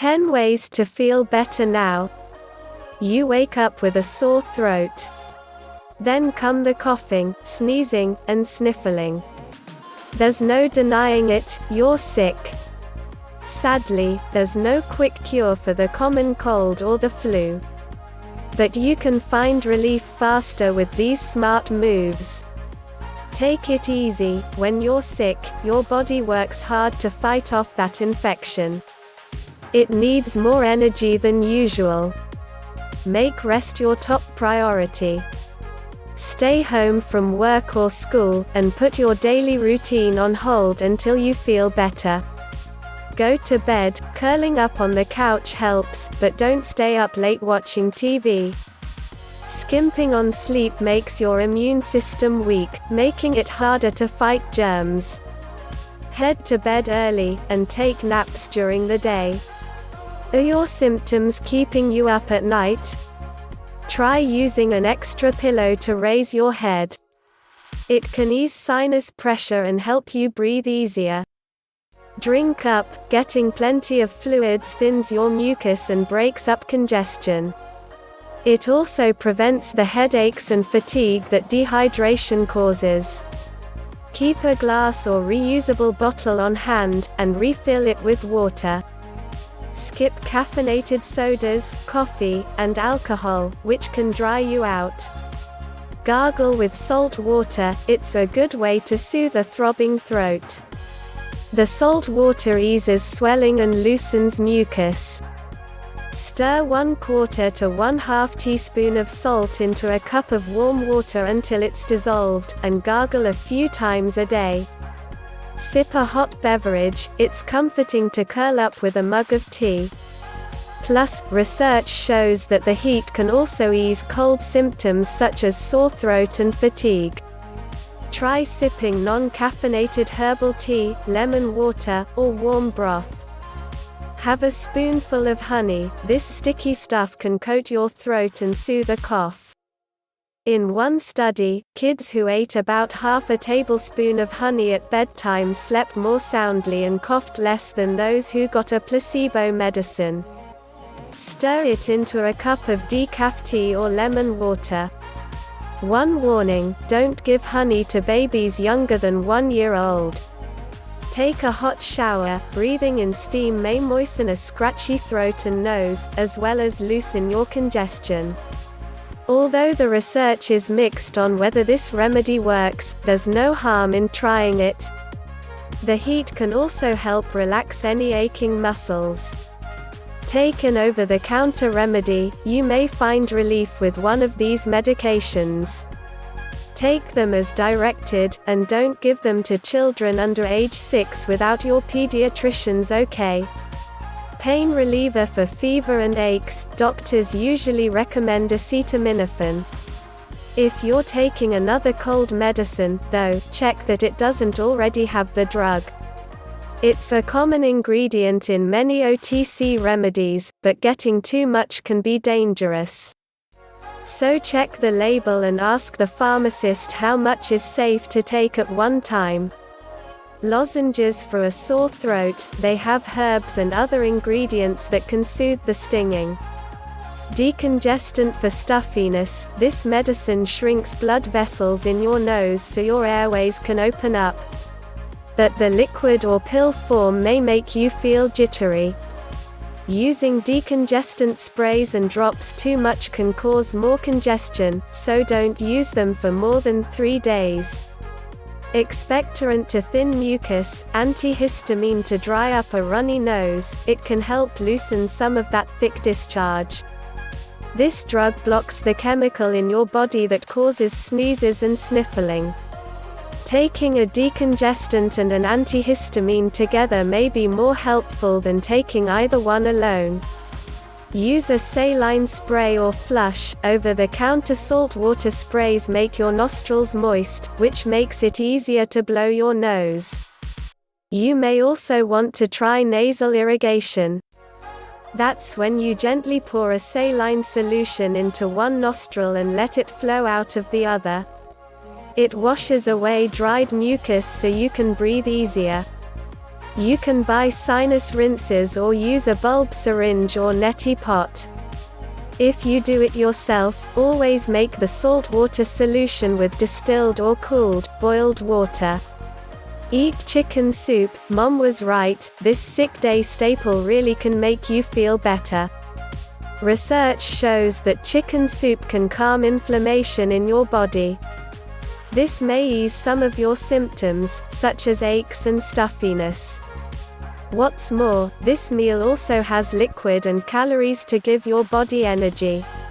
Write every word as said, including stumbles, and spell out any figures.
ten ways to feel better now. You wake up with a sore throat. Then come the coughing, sneezing, and sniffling. There's no denying it, you're sick. Sadly, there's no quick cure for the common cold or the flu. But you can find relief faster with these smart moves. Take it easy. When you're sick, your body works hard to fight off that infection. It needs more energy than usual. Make rest your top priority. Stay home from work or school, and put your daily routine on hold until you feel better. Go to bed. Curling up on the couch helps, but don't stay up late watching T V. Skimping on sleep makes your immune system weak, making it harder to fight germs. Head to bed early, and take naps during the day. Are your symptoms keeping you up at night? Try using an extra pillow to raise your head. It can ease sinus pressure and help you breathe easier. Drink up. Getting plenty of fluids thins your mucus and breaks up congestion. It also prevents the headaches and fatigue that dehydration causes. Keep a glass or reusable bottle on hand, and refill it with water. Skip caffeinated sodas, coffee, and alcohol, which can dry you out. Gargle with salt water. It's a good way to soothe a throbbing throat. The salt water eases swelling and loosens mucus. Stir one quarter to one half teaspoon of salt into a cup of warm water until it's dissolved, and gargle a few times a day. Sip a hot beverage. It's comforting to curl up with a mug of tea. Plus, research shows that the heat can also ease cold symptoms such as sore throat and fatigue. Try sipping non-caffeinated herbal tea, lemon water, or warm broth. Have a spoonful of honey. This sticky stuff can coat your throat and soothe a cough. In one study, kids who ate about half a tablespoon of honey at bedtime slept more soundly and coughed less than those who got a placebo medicine. Stir it into a cup of decaf tea or lemon water. One warning: don't give honey to babies younger than one year old. Take a hot shower. Breathing in steam may moisten a scratchy throat and nose, as well as loosen your congestion. Although the research is mixed on whether this remedy works, there's no harm in trying it. The heat can also help relax any aching muscles. Take an over-the-counter remedy. You may find relief with one of these medications. Take them as directed, and don't give them to children under age six without your pediatrician's okay. Pain reliever for fever and aches. Doctors usually recommend acetaminophen. If you're taking another cold medicine, though, check that it doesn't already have the drug. It's a common ingredient in many O T C remedies, but getting too much can be dangerous. So check the label and ask the pharmacist how much is safe to take at one time. Lozenges for a sore throat. They have herbs and other ingredients that can soothe the stinging. Decongestant for stuffiness. This medicine shrinks blood vessels in your nose so your airways can open up. But the liquid or pill form may make you feel jittery. Using decongestant sprays and drops too much can cause more congestion, so don't use them for more than three days. Expectorant to thin mucus. Antihistamine to dry up a runny nose. It can help loosen some of that thick discharge. This drug blocks the chemical in your body that causes sneezes and sniffling. Taking a decongestant and an antihistamine together may be more helpful than taking either one alone. Use a saline spray or flush. Over-the-counter salt water sprays make your nostrils moist, which makes it easier to blow your nose. You may also want to try nasal irrigation. That's when you gently pour a saline solution into one nostril and let it flow out of the other. It washes away dried mucus so you can breathe easier. You can buy sinus rinses or use a bulb syringe or neti pot. If you do it yourself, always make the salt water solution with distilled or cooled, boiled water. Eat chicken soup. Mom was right, this sick day staple really can make you feel better. Research shows that chicken soup can calm inflammation in your body. This may ease some of your symptoms, such as aches and stuffiness. What's more, this meal also has liquid and calories to give your body energy.